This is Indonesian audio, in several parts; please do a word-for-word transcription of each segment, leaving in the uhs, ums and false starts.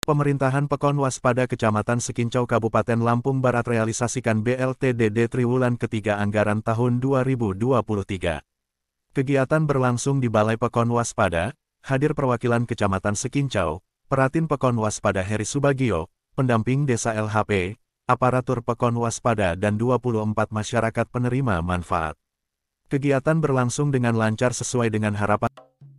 Pemerintahan Pekon Waspada Kecamatan Sekincau Kabupaten Lampung Barat realisasikan B L T D D triwulan ketiga anggaran tahun dua ribu dua puluh tiga. Kegiatan berlangsung di Balai Pekon Waspada, hadir perwakilan Kecamatan Sekincau, Peratin Pekon Waspada Heri Subagio, pendamping Desa L H P, aparatur Pekon Waspada dan dua puluh empat masyarakat penerima manfaat. Kegiatan berlangsung dengan lancar sesuai dengan harapan.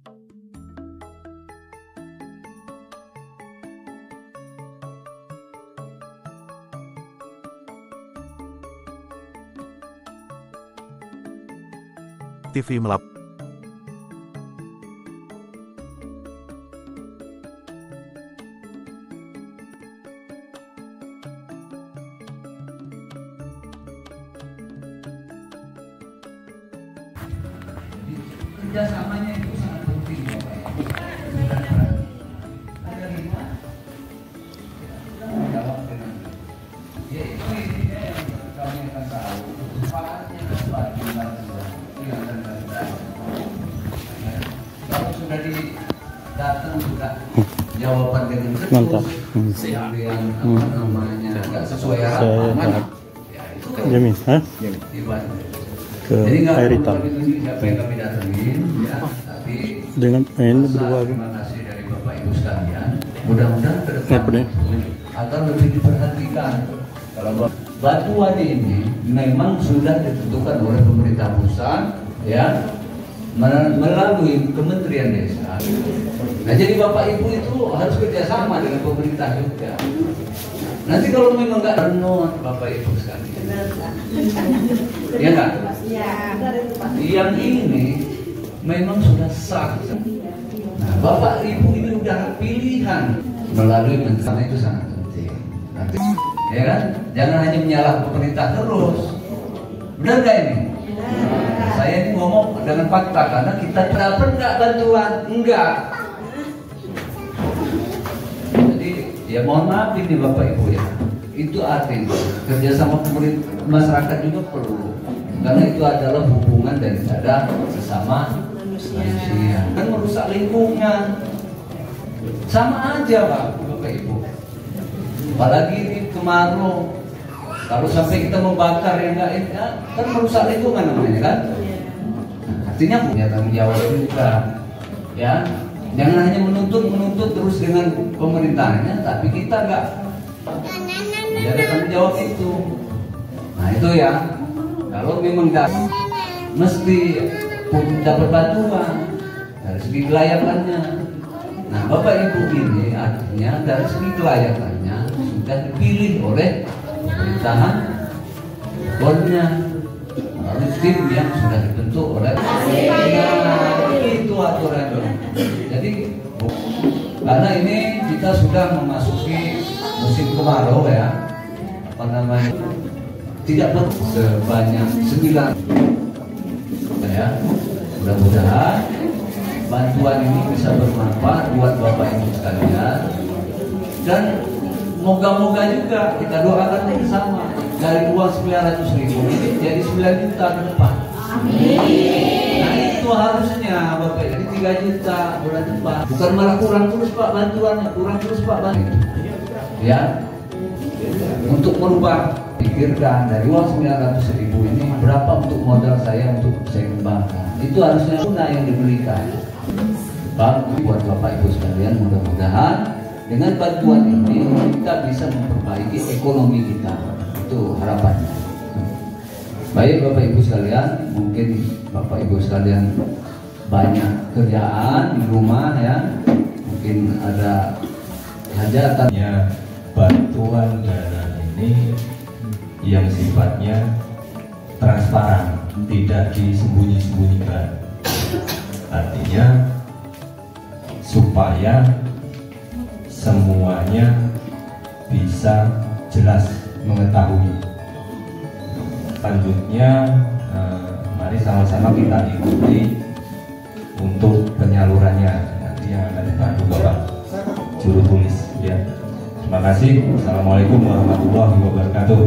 T V melap. Kerjasamanya itu sangat penting, Bapak. Ada lima. Jawab dengan ya itu intinya yang kami akan tahu. Manfaatnya apa di Bantuan yang akan kami tahu. Kalau sudah di datang sudah jawaban dengan mantap, hmm. kemudian apa namanya nggak sesuai harapan, ya itu kan Jamin, hah? Ke jadi nggak air perlu hitam itu siapa yang kami datengin ya, tapi dengan ini berdua. Terima kasih dari Bapak Ibu sekalian. Mudah-mudahan ke depan agar lebih diperhatikan. Kalau bantuan ini memang sudah ditentukan oleh pemerintah pusat, ya, melalui Kementerian Desa. Nah, jadi Bapak Ibu itu harus kerjasama dengan pemerintah juga. Nanti kalau memang nggak penuh Bapak Ibu sekalian, ya kan? Yang ini memang sudah sah. Nah, Bapak Ibu ini udah pilihan melalui menteri itu sangat penting. Nanti, ya kan? Jangan hanya menyalahkan pemerintah terus. Benar nggak ini? Nah, saya ini ngomong dengan fakta karena kita dapat nggak bantuan? Enggak. Jadi ya mohon maaf ini Bapak Ibu ya. Itu artinya kerjasama pemerintah masyarakat juga perlu. Karena itu adalah hubungan daripada sesama manusia. Kan merusak lingkungan. Sama aja Pak, Bapak Ibu. Apalagi ini kemarau. Kalau sampai kita membakar yang enggak ya, kan merusak lingkungan namanya kan. Nah, artinya punya tanggung jawab juga. Ya, jangan hanya menuntut menuntut terus dengan pemerintahnya, tapi kita enggak ya ada tanggung jawab itu. Nah itu ya. Kalau memang dapat, mesti dapat bantuan dari segi kelayakannya. Nah, Bapak Ibu ini artinya dari segi kelayakannya sudah dipilih oleh pemerintahan Pekon-nya melalui tim yang sudah dibentuk oleh. Nah, itu aturannya. Jadi karena ini kita sudah memasuki musim kemarau ya, apa namanya? Tidak betul sebanyak sembilan ya, mudah-mudahan bantuan ini bisa bermanfaat buat Bapak Ibu sekalian dan moga-moga juga kita doakan bersama dari uang sembilan ratus ribu ini jadi sembilan juta ke depan. Amin. Nah itu harusnya Bapak jadi tiga juta bulan depan, bukan malah kurang terus Pak bantuannya, kurang terus Pak bantuan ya. Untuk merubah pikirkan dari uang sembilan ratus ribu ini berapa untuk modal saya untuk saya kembangkan, itu harusnya guna yang diberikan. Bagus buat Bapak Ibu sekalian, mudah-mudahan dengan bantuan ini kita bisa memperbaiki ekonomi kita, itu harapannya. Baik Bapak Ibu sekalian, mungkin Bapak Ibu sekalian banyak kerjaan di rumah ya, mungkin ada hajatannya. Bantuan dana ini yang sifatnya transparan, tidak disembunyi-sembunyikan. Artinya supaya semuanya bisa jelas mengetahui. Selanjutnya, eh, mari sama-sama kita ikuti untuk penyalurannya. Nanti yang akan dibantu Bapak juru tulis ya. Terima kasih. Assalamualaikum warahmatullahi wabarakatuh.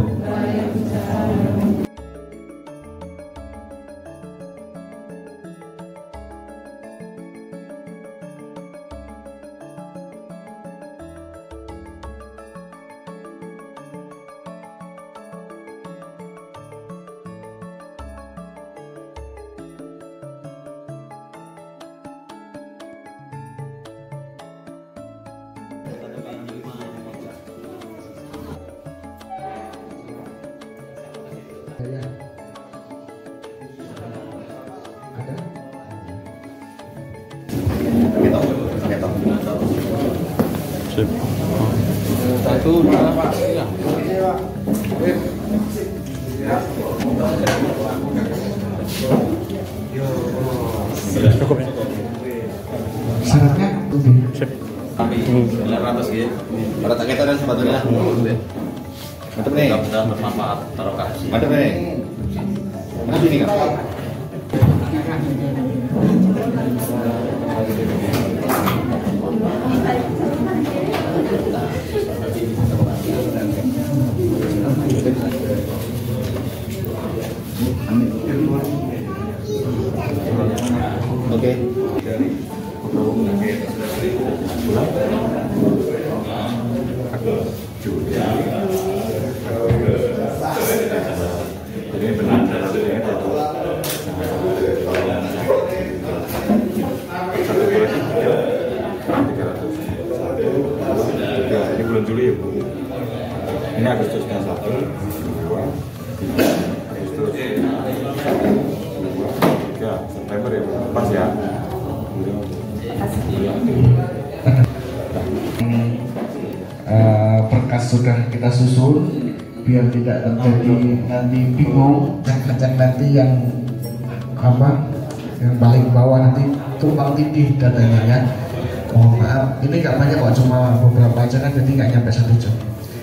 Sip. Satu, dua, tiga. Sudah cukup ya. Syaratnya Sip. Kami sembilan ratus gitu. Pada tak kita dan sepatunya. Mantap nih. Mudah-mudahan bermanfaat. Taruh kasih. Mantap nih. Mana sini kan? Oke. Jadi benar dalam dunia itu satu bulan tiga ratus. Ini bulan Juli ya Bu. Ini Agustusnya satu, dua, tiga, Agustus, tiga, September ya Bu. Pas ya. uh, berkas sudah kita susun biar tidak terjadi nanti bingung yang kencang nanti yang apa yang paling bawah nanti tumpang tindih datanya ya. Mohon maaf ini nggak banyak kok, cuma beberapa aja kan, jadi nggak nyampe satu jam.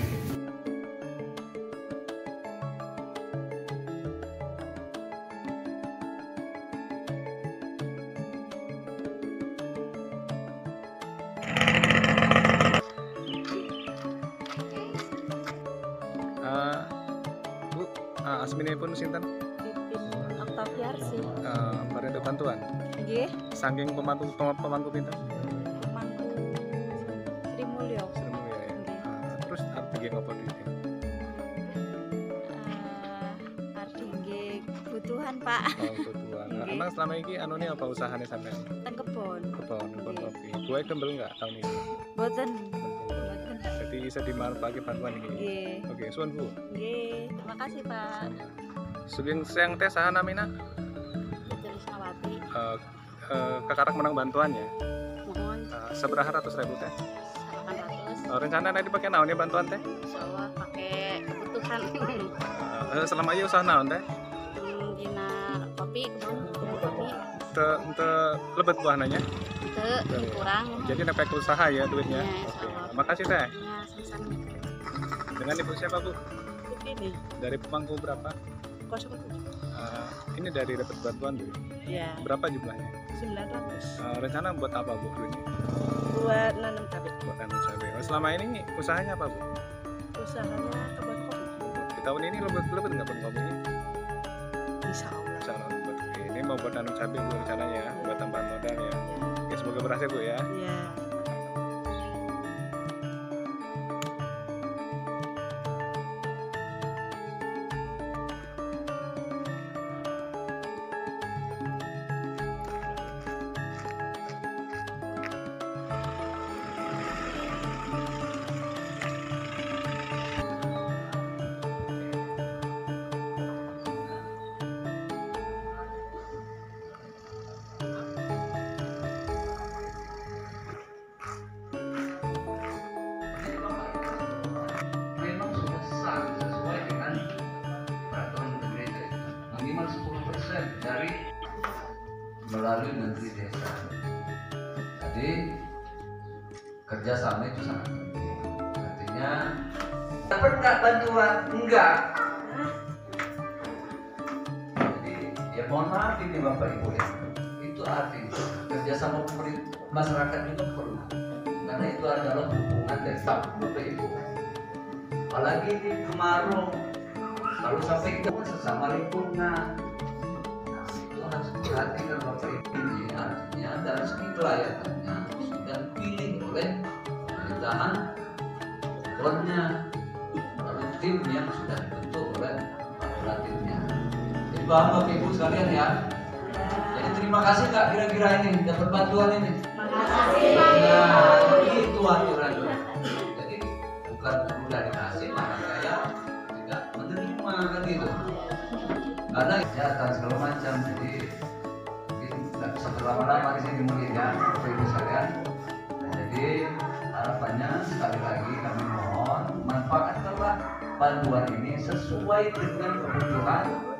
Uh, Bu, uh, asmine pun sinten? Oktaviarsi. Uh, Bareng bantuan. Nggih, Saking pemangku pemangku pinten? pemangku Sri Mulyo. Sri Mulyo ya. Uh, terus arep nggih ngopo duitnya? Eh, arep nggih kebutuhan, Pak. Oh, kebutuhan. Nah, Nggih. emang selama ini anone apa usahane sampean? Teng kebon. Kebon, kebon Nggih. kopi. Gue kembel enggak tahun ini? Boten. Boten. Jadi bisa dimanfaatkan bantuan ini. Nggih. Oke, suwun Bu. Nggih, terima kasih, Pak. Sugeng siang teh saha namina? Terus ngawati. Uh, uh, kekarak menang bantuannya. Mohon Uh, seberapa ratus ribu teh? delapan ratus. Uh, rencana nanti dipakai naon ya bantuan teh? Insyaallah pakai kebutuhan. Uh, selama ini usaha naon teh? Hmm, dina kopi, kebon, kebun kopi. Te, te lebet buahnanya. Teu kurang. Jadi nepek usaha ya duitnya. Ya, Oke. insyaallah. Makasih teh. Ya, sama-sama. Dengan ibu siapa Bu? Ini Dari pemangku berapa? kosong tujuh. Uh, ini dari dapat bantuan Bu. Ya, Berapa jumlahnya? sembilan ratus. Uh, rencana buat apa Bu duitnya? Buat nanam cabai. Buat tanam cabai. Oh, selama ini usahanya apa Bu? Usahanya kebun kopi. Di tahun ini lebet lebet nggak kebun kopinya? Insya Allah. Insya Allah lebet. Oke, ini mau buat tanam cabai Bu rencananya, buat tambahan modal ya. Oke, semoga berhasil Bu ya. Ya. Memang sudah sah sesuai dengan peraturan gereja itu. Minimal sepuluh persen dari melalui menteri desa. Jadi kerjasama itu sangat penting. Artinya dapat nggak bantuan? Enggak. Jadi ya mohon maaf ini Bapak Ibu ya. Itu artinya kerjasama pemerintah masyarakat juga perlu. Karena itu adalah hubungan dari Bapak Ibu. Apalagi di kemarau, kalau sampai kita pun sesama lingkungan, nah, itu harus diperhatikan Bapak Ibu. Ini artinya dari segi kelayakannya sudah dipilih oleh pemerintahan, boardnya, lalu tim yang sudah dibentuk oleh pelatihnya. Jadi paham Bapak Ibu sekalian ya. Jadi terima kasih Kak kira-kira ini dapat bantuan ini. Makasih. Nah, itu aturannya. Jadi bukan udah dikasih maka saya tidak menerima kan gitu. Karena kesehatan segala macam, jadi mungkin nggak bisa berlama-lama di sini mungkin ya, Bapak Ibu sekalian. Nah, jadi harap harapannya sekali lagi kami mohon manfaatkanlah bantuan ini sesuai dengan kebutuhan